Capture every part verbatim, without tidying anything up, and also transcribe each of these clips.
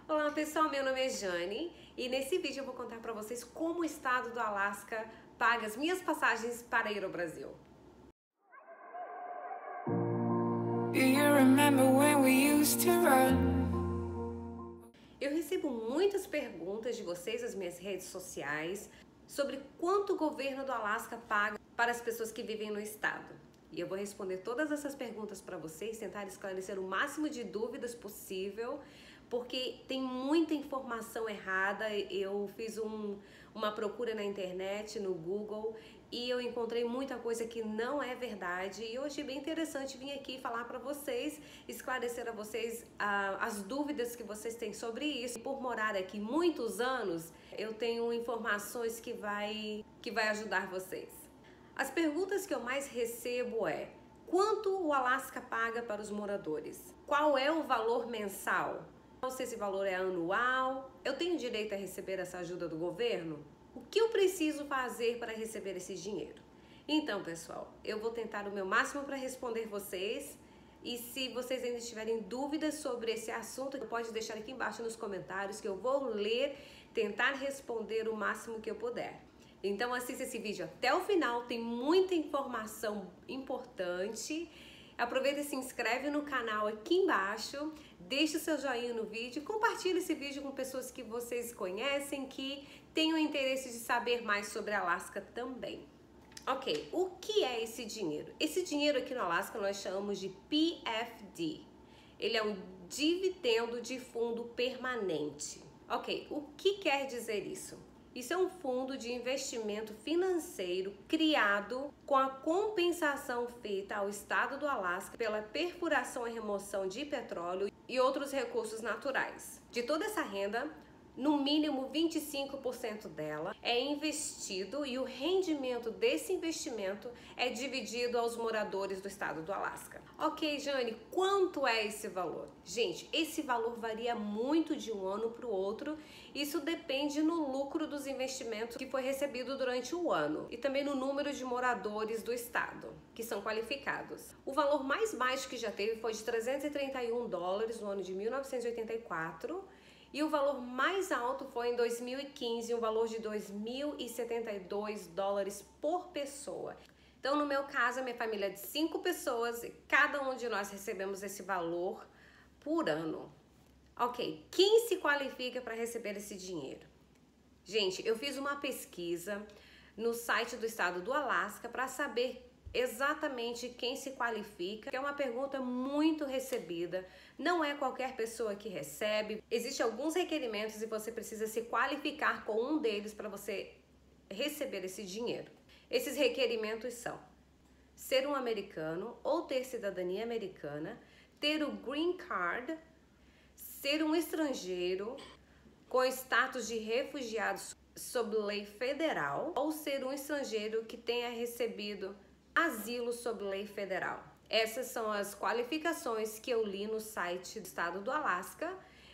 Olá pessoal, meu nome é Jane e nesse vídeo eu vou contar para vocês como o estado do Alasca paga as minhas passagens para ir ao Brasil. Eu recebo muitas perguntas de vocês nas minhas redes sociais sobre quanto o governo do Alasca paga para as pessoas que vivem no estado. E eu vou responder todas essas perguntas para vocês, tentar esclarecer o máximo de dúvidas possível, porque tem muita informação errada. Eu fiz um, uma procura na internet, no Google, e eu encontrei muita coisa que não é verdade. E eu achei bem interessante vir aqui falar para vocês, esclarecer a vocês ah, as dúvidas que vocês têm sobre isso. Por morar aqui muitos anos, eu tenho informações que vai, que vai ajudar vocês. As perguntas que eu mais recebo é: quanto o Alasca paga para os moradores? Qual é o valor mensal? Se esse valor é anual? Eu tenho direito a receber essa ajuda do governo? O que eu preciso fazer para receber esse dinheiro? Então, pessoal, eu vou tentar o meu máximo para responder vocês. E se vocês ainda tiverem dúvidas sobre esse assunto, pode deixar aqui embaixo nos comentários que eu vou ler, tentar responder o máximo que eu puder. Então assista esse vídeo até o final, tem muita informação importante. Aproveita e se inscreve no canal aqui embaixo, deixa o seu joinha no vídeo, compartilhe esse vídeo com pessoas que vocês conhecem, que tenham interesse de saber mais sobre Alasca também. Ok, o que é esse dinheiro? Esse dinheiro aqui no Alasca nós chamamos de P F D. Ele é um dividendo de fundo permanente. Ok, o que quer dizer isso? Isso é um fundo de investimento financeiro criado com a compensação feita ao estado do Alasca pela perfuração e remoção de petróleo e outros recursos naturais. De toda essa renda, no mínimo vinte e cinco por cento dela é investido e o rendimento desse investimento é dividido aos moradores do estado do Alasca. Ok, Jane, quanto é esse valor? Gente, esse valor varia muito de um ano para o outro. Isso depende no lucro dos investimentos que foi recebido durante o ano e também no número de moradores do estado que são qualificados. O valor mais baixo que já teve foi de trezentos e trinta e um dólares no ano de mil novecentos e oitenta e quatro. E o valor mais alto foi em dois mil e quinze, um valor de dois mil e setenta e dois dólares por pessoa. Então, no meu caso, a minha família é de cinco pessoas e cada um de nós recebemos esse valor por ano. Ok, quem se qualifica para receber esse dinheiro? Gente, eu fiz uma pesquisa no site do estado do Alasca para saber exatamente quem se qualifica, que é uma pergunta muito recebida. Não é qualquer pessoa que recebe. Existem alguns requerimentos e você precisa se qualificar com um deles para você receber esse dinheiro. Esses requerimentos são ser um americano ou ter cidadania americana, ter o green card, ser um estrangeiro com status de refugiado sob lei federal ou ser um estrangeiro que tenha recebido asilo sob lei federal. Essas são as qualificações que eu li no site do estado do Alasca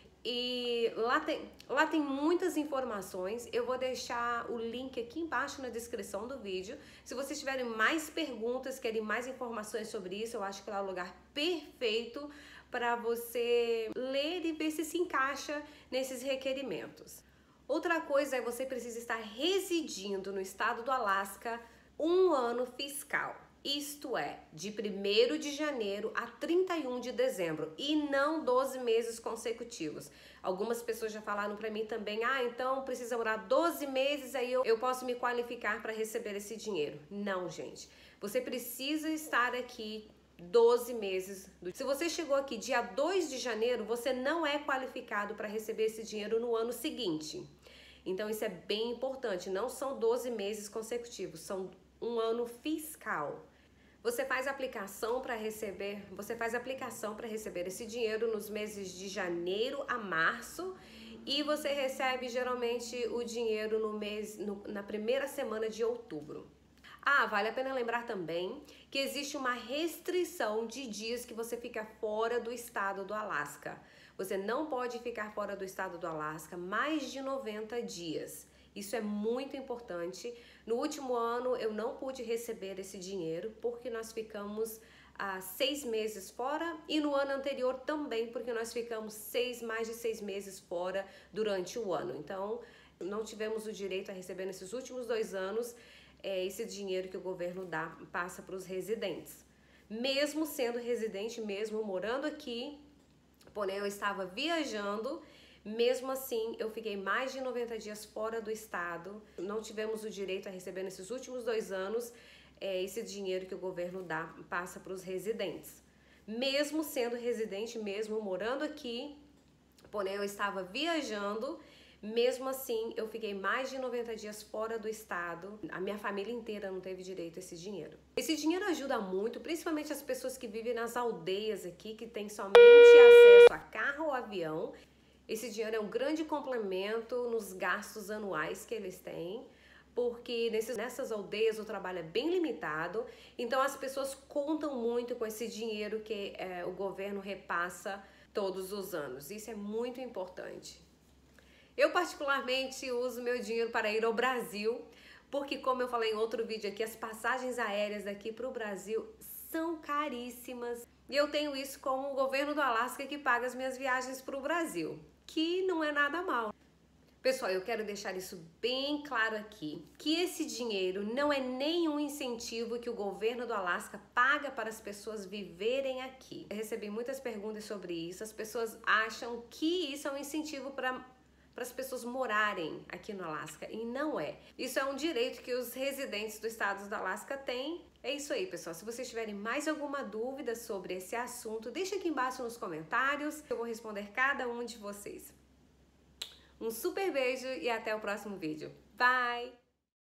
e lá tem, lá tem muitas informações. Eu vou deixar o link aqui embaixo na descrição do vídeo. Se vocês tiverem mais perguntas, querem mais informações sobre isso, eu acho que lá é o lugar perfeito para você ler e ver se se encaixa nesses requerimentos. Outra coisa é você precisa estar residindo no estado do Alasca um ano fiscal, isto é, de primeiro de janeiro a trinta e um de dezembro e não doze meses consecutivos. Algumas pessoas já falaram para mim também, ah, então precisa morar doze meses, aí eu, eu posso me qualificar para receber esse dinheiro. Não, gente, você precisa estar aqui doze meses. Se você chegou aqui dia dois de janeiro, você não é qualificado para receber esse dinheiro no ano seguinte. Então isso é bem importante, não são doze meses consecutivos, são um ano fiscal. Você faz aplicação para receber, você faz aplicação para receber esse dinheiro nos meses de janeiro a março e você recebe geralmente o dinheiro no mês, no, na primeira semana de outubro. Ah, vale a pena lembrar também que existe uma restrição de dias que você fica fora do estado do Alasca. Você não pode ficar fora do estado do Alasca mais de noventa dias. Isso é muito importante. No último ano eu não pude receber esse dinheiro porque nós ficamos ah, seis meses fora e no ano anterior também, porque nós ficamos seis, mais de seis meses fora durante o ano. Então, não tivemos o direito a receber nesses últimos dois anos é, esse dinheiro que o governo dá, passa para os residentes. Mesmo sendo residente, mesmo morando aqui, porém eu estava viajando, mesmo assim eu fiquei mais de noventa dias fora do estado. Não tivemos o direito a receber nesses últimos dois anos é, esse dinheiro que o governo dá, passa para os residentes. Mesmo sendo residente, mesmo morando aqui, porém eu estava viajando, mesmo assim eu fiquei mais de noventa dias fora do estado. A minha família inteira não teve direito a esse dinheiro. Esse dinheiro ajuda muito, principalmente as pessoas que vivem nas aldeias aqui, que têm somente acesso a carro ou avião. Esse dinheiro é um grande complemento nos gastos anuais que eles têm, porque nesses, nessas aldeias o trabalho é bem limitado, então as pessoas contam muito com esse dinheiro que é, o governo repassa todos os anos. Isso é muito importante. Eu particularmente uso meu dinheiro para ir ao Brasil, porque como eu falei em outro vídeo aqui, as passagens aéreas aqui para o Brasil são caríssimas. E eu tenho isso como o governo do Alasca que paga as minhas viagens para o Brasil, que não é nada mal. Pessoal, eu quero deixar isso bem claro aqui, que esse dinheiro não é nenhum incentivo que o governo do Alasca paga para as pessoas viverem aqui. Eu recebi muitas perguntas sobre isso, as pessoas acham que isso é um incentivo para para as pessoas morarem aqui no Alasca, e não é. Isso é um direito que os residentes do estado do Alasca têm. É isso aí, pessoal. Se vocês tiverem mais alguma dúvida sobre esse assunto, deixa aqui embaixo nos comentários, eu vou responder cada um de vocês. Um super beijo e até o próximo vídeo. Bye!